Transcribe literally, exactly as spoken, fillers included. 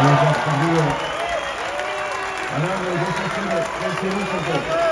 hayas perdido. Ganando el dos a cero, el segundo.